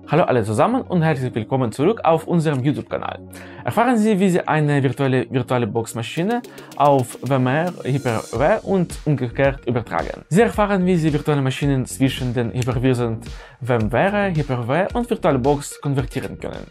Hallo alle zusammen und herzlich willkommen zurück auf unserem YouTube-Kanal. Erfahren Sie, wie Sie eine virtuelle Box-Maschine auf VMware, Hyper-V und umgekehrt übertragen. Sie erfahren, wie Sie virtuelle Maschinen zwischen den Hyperviren VMware, Hyper-V und VirtualBox konvertieren können.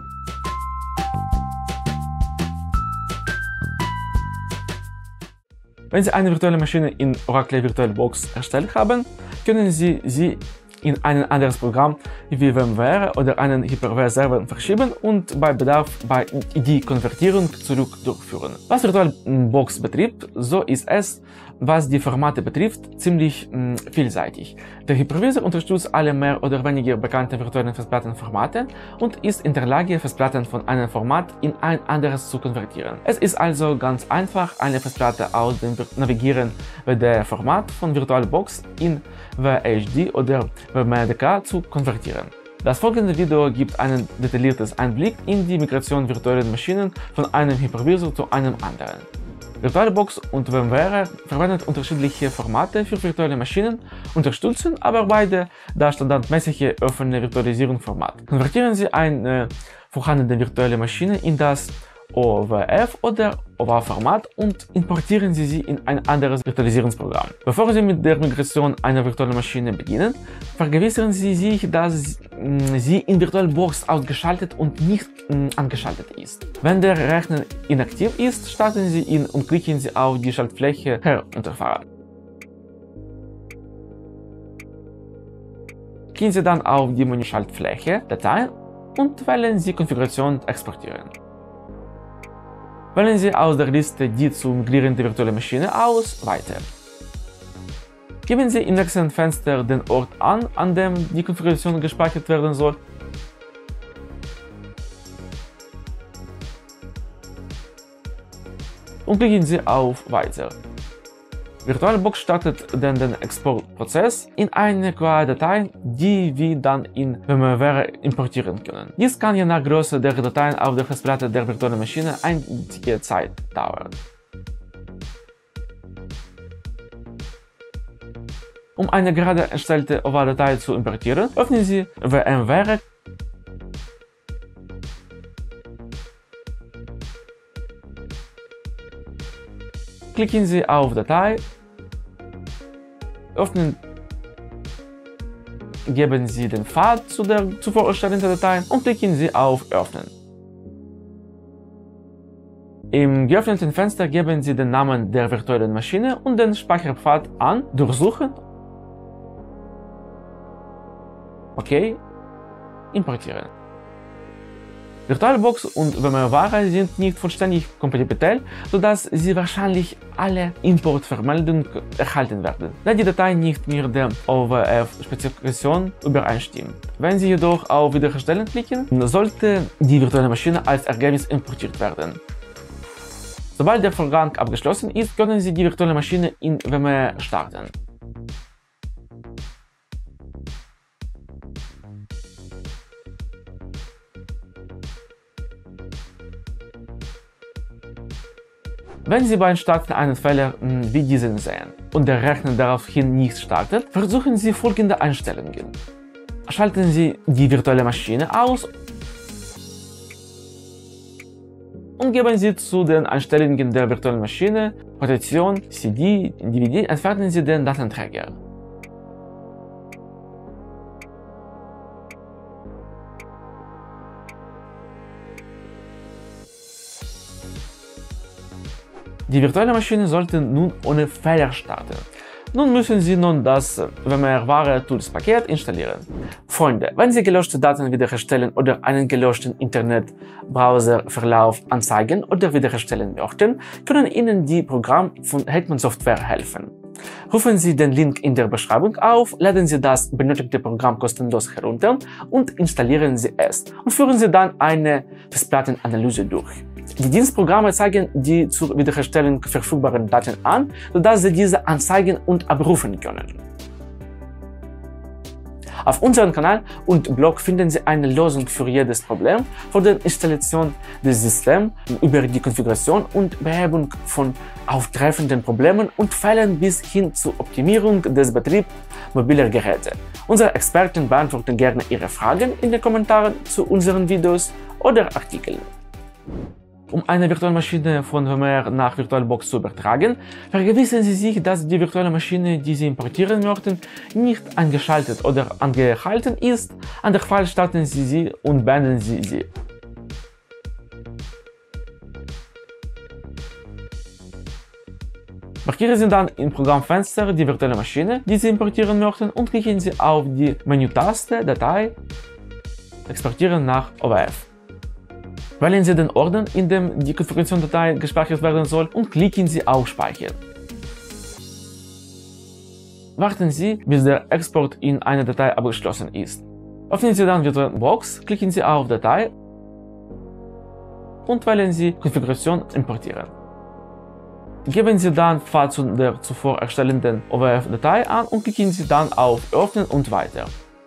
Wenn Sie eine virtuelle Maschine in Oracle VirtualBox erstellt haben, können Sie sie in ein anderes Programm wie VMware oder einen Hyper-V-Server verschieben und bei Bedarf die Konvertierung zurück durchführen. Was VirtualBox betrifft, so ist es, was die Formate betrifft, ziemlich vielseitig. Der Hypervisor unterstützt alle mehr oder weniger bekannte virtuellen Festplattenformate und ist in der Lage, Festplatten von einem Format in ein anderes zu konvertieren. Es ist also ganz einfach, eine Festplatte aus dem Navigieren WD-Format von VirtualBox in VHD oder WMDK zu konvertieren. Das folgende Video gibt einen detaillierten Einblick in die Migration virtueller Maschinen von einem Hypervisor zu einem anderen. VirtualBox und VMware verwenden unterschiedliche Formate für virtuelle Maschinen, unterstützen aber beide das standardmäßige offene Virtualisierungsformat. Konvertieren Sie eine vorhandene virtuelle Maschine in das OVF oder OVA-Format und importieren Sie sie in ein anderes Virtualisierungsprogramm. Bevor Sie mit der Migration einer virtuellen Maschine beginnen, vergewissern Sie sich, dass sie in VirtualBox ausgeschaltet und nicht angeschaltet ist. Wenn der Rechner inaktiv ist, starten Sie ihn und klicken Sie auf die Schaltfläche Herunterfahren. Klicken Sie dann auf die Menü-Schaltfläche Dateien und wählen Sie Konfiguration exportieren. Wählen Sie aus der Liste die zu migrierende virtuelle Maschine aus, Weiter. Geben Sie im nächsten Fenster den Ort an dem die Konfiguration gespeichert werden soll. Und klicken Sie auf Weiter. VirtualBox startet dann den Exportprozess in eine QA-Datei, die wir dann in VMware importieren können. Dies kann je nach Größe der Dateien auf der Festplatte der virtuellen Maschine einige Zeit dauern. Um eine gerade erstellte OVA-Datei zu importieren, öffnen Sie VMware, klicken Sie auf Datei, öffnen, geben Sie den Pfad zu der zuvor erstellten Datei und klicken Sie auf Öffnen. Im geöffneten Fenster geben Sie den Namen der virtuellen Maschine und den Speicherpfad an, durchsuchen, OK, importieren. VirtualBox und VMware sind nicht vollständig kompatibel, sodass Sie wahrscheinlich alle Importvermeldungen erhalten werden, da die Datei nicht mit der OVF-Spezifikation übereinstimmt. Wenn Sie jedoch auf Wiederherstellen klicken, sollte die virtuelle Maschine als Ergebnis importiert werden. Sobald der Vorgang abgeschlossen ist, können Sie die virtuelle Maschine in VMware starten. Wenn Sie beim Starten einen Fehler wie diesen sehen und der Rechner daraufhin nicht startet, versuchen Sie folgende Einstellungen. Schalten Sie die virtuelle Maschine aus und geben Sie zu den Einstellungen der virtuellen Maschine Rotation, CD, DVD, entfernen Sie den Datenträger. Die virtuelle Maschine sollte nun ohne Fehler starten. Nun müssen Sie das VMware Tools Paket installieren. Freunde, wenn Sie gelöschte Daten wiederherstellen oder einen gelöschten Internet-Browser-Verlauf anzeigen oder wiederherstellen möchten, können Ihnen die Programme von Hetman Software helfen. Rufen Sie den Link in der Beschreibung auf, laden Sie das benötigte Programm kostenlos herunter und installieren Sie es und führen Sie dann eine Festplattenanalyse durch. Die Dienstprogramme zeigen die zur Wiederherstellung verfügbaren Daten an, sodass Sie diese anzeigen und abrufen können. Auf unserem Kanal und Blog finden Sie eine Lösung für jedes Problem, von der Installation des Systems über die Konfiguration und Behebung von auftreffenden Problemen und Fällen bis hin zur Optimierung des Betriebs mobiler Geräte. Unsere Experten beantworten gerne Ihre Fragen in den Kommentaren zu unseren Videos oder Artikeln. Um eine virtuelle Maschine von VMware nach VirtualBox zu übertragen, vergewissern Sie sich, dass die virtuelle Maschine, die Sie importieren möchten, nicht angeschaltet oder angehalten ist. Andernfalls starten Sie sie und beenden Sie sie. Markieren Sie dann im Programmfenster die virtuelle Maschine, die Sie importieren möchten, und klicken Sie auf die Menütaste Datei Exportieren nach OWF. Wählen Sie den Ordner, in dem die Konfigurationsdatei gespeichert werden soll, und klicken Sie auf Speichern. Warten Sie, bis der Export in eine Datei abgeschlossen ist. Öffnen Sie dann VirtualBox, klicken Sie auf Datei und wählen Sie Konfiguration importieren. Geben Sie dann Pfad zu der zuvor erstellenden OWF-Datei an und klicken Sie dann auf Öffnen und Weiter.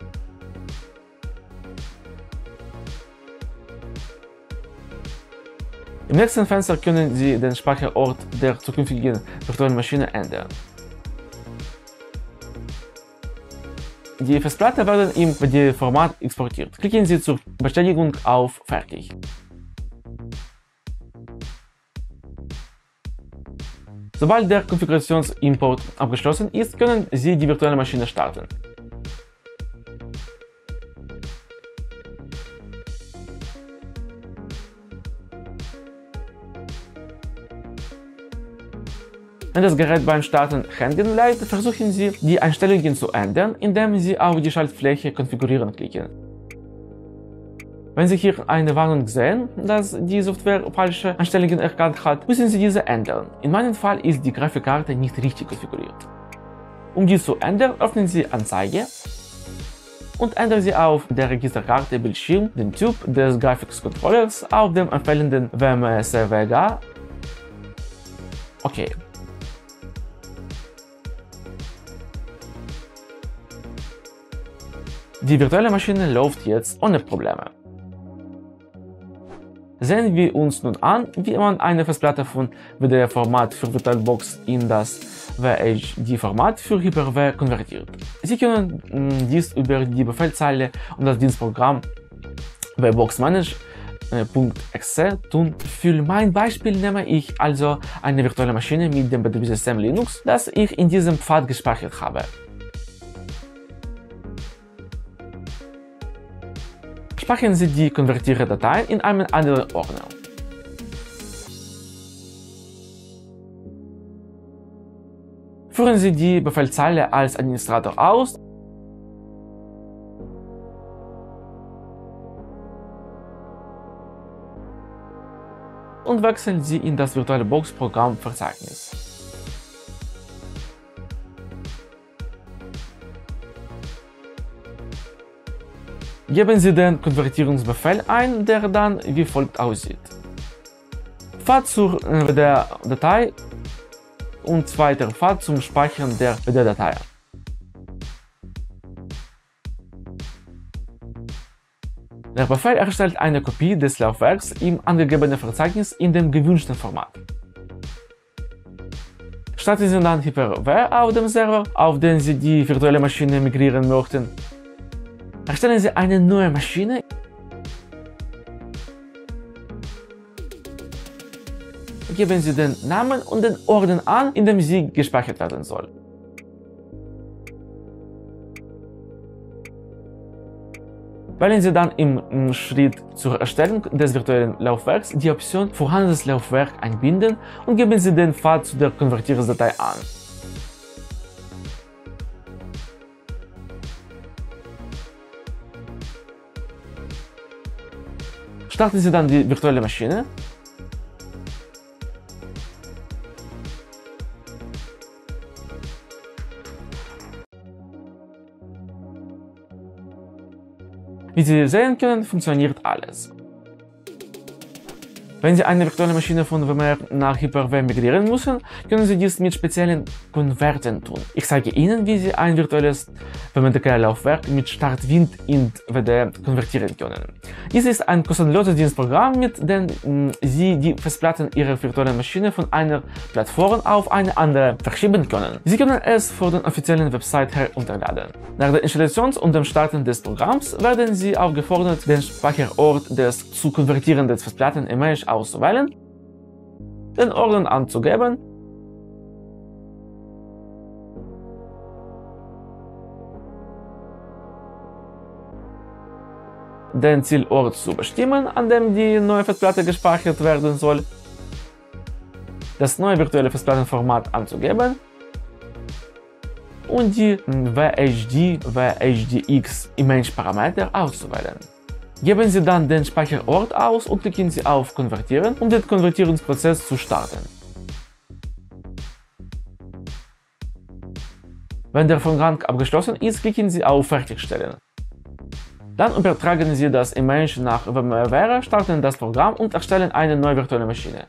Im nächsten Fenster können Sie den Speicherort der zukünftigen virtuellen Maschine ändern. Die Festplatte werden im WD-Format exportiert. Klicken Sie zur Bestätigung auf Fertig. Sobald der Konfigurationsimport abgeschlossen ist, können Sie die virtuelle Maschine starten. Wenn das Gerät beim Starten hängen bleibt, versuchen Sie, die Einstellungen zu ändern, indem Sie auf die Schaltfläche Konfigurieren klicken. Wenn Sie hier eine Warnung sehen, dass die Software falsche Einstellungen erkannt hat, müssen Sie diese ändern. In meinem Fall ist die Grafikkarte nicht richtig konfiguriert. Um dies zu ändern, öffnen Sie Anzeige und ändern Sie auf der Registerkarte Bildschirm den Typ des Grafikcontrollers auf dem empfehlenden WMSWG. Okay. Die virtuelle Maschine läuft jetzt ohne Probleme. Sehen wir uns nun an, wie man eine Festplatte von WD-Format für VirtualBox in das WHD-Format für Hyper-V konvertiert. Sie können dies über die Befehlszeile und das Dienstprogramm wboxmanage.exe tun. Für mein Beispiel nehme ich also eine virtuelle Maschine mit dem Betriebssystem Linux, das ich in diesem Pfad gespeichert habe. Speichern Sie die konvertierte Datei in einem anderen Ordner. Führen Sie die Befehlszeile als Administrator aus und wechseln Sie in das VirtualBox-Programmverzeichnis. Geben Sie den Konvertierungsbefehl ein, der dann wie folgt aussieht: Pfad zur WD-Datei und zweiter Pfad zum Speichern der WD-Datei. Der Befehl erstellt eine Kopie des Laufwerks im angegebenen Verzeichnis in dem gewünschten Format. Starten Sie dann Hyper-V auf dem Server, auf den Sie die virtuelle Maschine migrieren möchten. Erstellen Sie eine neue Maschine. Geben Sie den Namen und den Ordner an, in dem sie gespeichert werden soll. Wählen Sie dann im Schritt zur Erstellung des virtuellen Laufwerks die Option Vorhandenes Laufwerk einbinden und geben Sie den Pfad zu der Konvertierungsdatei an. Starten Sie dann die virtuelle Maschine. Wie Sie sehen können, funktioniert alles. Wenn Sie eine virtuelle Maschine von VMware nach Hyper-V migrieren müssen, können Sie dies mit speziellen Konvertern tun. Ich zeige Ihnen, wie Sie ein virtuelles VMDK-Laufwerk mit Startwind in VD konvertieren können. Dies ist ein kostenloses Dienstprogramm, mit dem Sie die Festplatten Ihrer virtuellen Maschine von einer Plattform auf eine andere verschieben können. Sie können es von der offiziellen Website herunterladen. Nach der Installation und dem Starten des Programms werden Sie aufgefordert, den Speicherort des zu konvertierenden Festplatten-Image auszuwählen, den Ordner anzugeben den Zielort zu bestimmen, an dem die neue Festplatte gespeichert werden soll, das neue virtuelle Festplattenformat anzugeben und die VHD/VHDX-Image-Parameter auszuwählen. Geben Sie dann den Speicherort aus und klicken Sie auf Konvertieren, um den Konvertierungsprozess zu starten. Wenn der Vorgang abgeschlossen ist, klicken Sie auf Fertigstellen. Dann übertragen Sie das Image nach VMware, starten das Programm und erstellen eine neue virtuelle Maschine.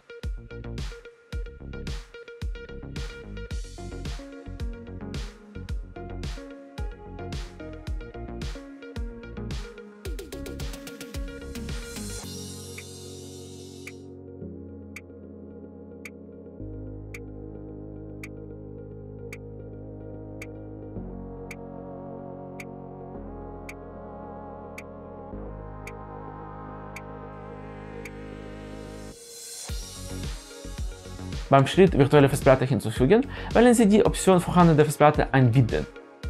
Beim Schritt virtuelle Festplatte hinzufügen, wählen Sie die Option vorhandene Festplatte einbinden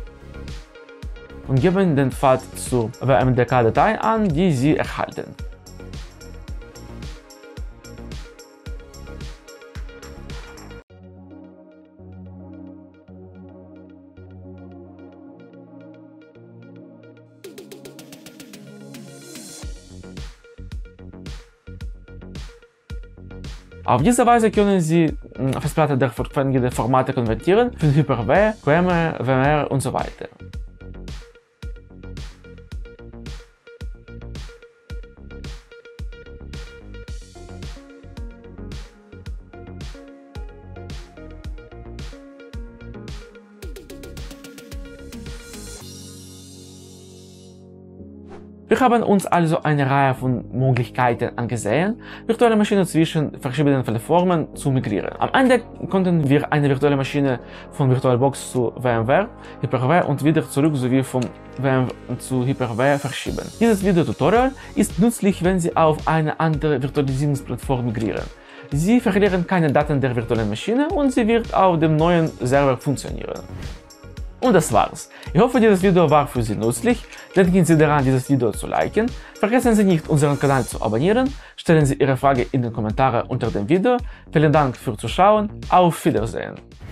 und geben den Pfad zur VMDK-Datei an, die Sie erhalten. Auf diese Weise können Sie Festplatten der vorgegebenen Formate konvertieren für Hyper-V, QEMU, VMware und so weiter. Wir haben uns also eine Reihe von Möglichkeiten angesehen, virtuelle Maschinen zwischen verschiedenen Plattformen zu migrieren. Am Ende konnten wir eine virtuelle Maschine von VirtualBox zu VMware, Hyper-V und wieder zurück sowie von VMware zu Hyper-V verschieben. Dieses Videotutorial ist nützlich, wenn Sie auf eine andere Virtualisierungsplattform migrieren. Sie verlieren keine Daten der virtuellen Maschine und sie wird auf dem neuen Server funktionieren. Und das war's. Ich hoffe, dieses Video war für Sie nützlich. Denken Sie daran, dieses Video zu liken. Vergessen Sie nicht, unseren Kanal zu abonnieren. Stellen Sie Ihre Frage in den Kommentaren unter dem Video. Vielen Dank fürs Zuschauen. Auf Wiedersehen.